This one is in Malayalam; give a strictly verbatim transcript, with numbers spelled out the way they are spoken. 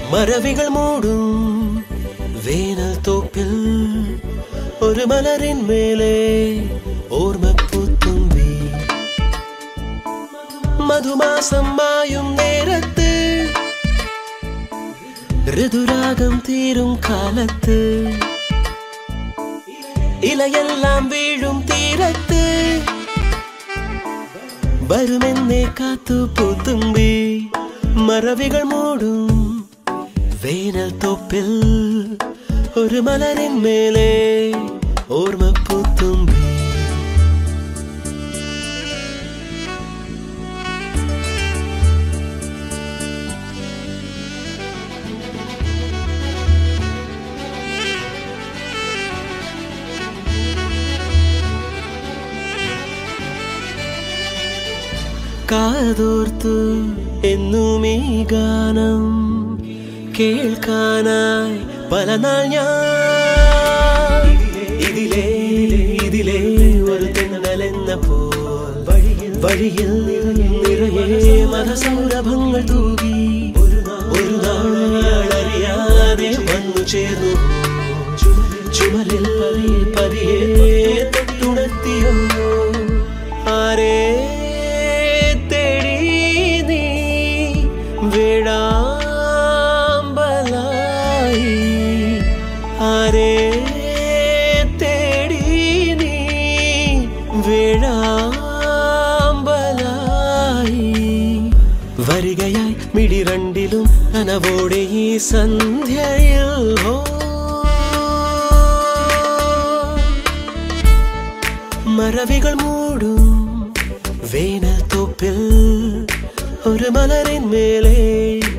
മറവികൾ മൂടും വേനൽ തോപ്പിൽ ഒരു മലരിൻ മേലെ ഓർമ്മപ്പൂത്തുമ്പി മധുമാസം മായും നേരത്ത് ഋതുരാഗം തീരും കാലത്ത് ഇലയെല്ലാം വീഴും തീരത്ത് വരുമെന്നേ കാത്തു പൂത്തുമ്പി മറവികൾ മൂടും വേനൽ തോപ്പിൽ ഒരു മലരിൻ മേലെ ഓർമ്മപ്പൂത്തുമ്പി കാതോർത്തു എന്നും ഈ ഗാനം കേൾക്കാനായി പല നാൾ ഞാൻ ഇതിലേ ഇതിലേ ഒരു തെന്നലെന്ന പോൽ വഴിയിൽ നിറയെ മതസൗരഭങ്ങൾ തൂകി ഒരു നാളറിയാതെ വന്നു ചേർന്നു ചുമലിൽ പതിയെ തൊട്ടുണർത്തിയോ ആരേ ആരെ തേടി നീ വേഴാമ്പലായി വരികയായി മിടിരണ്ടിലും കനവോടെ ഈ സന്ധ്യയിൽ ഹോ മറവികൾ മൂടും വേനൽ തോപ്പിൽ ഒരു മലരിൻ മേലെ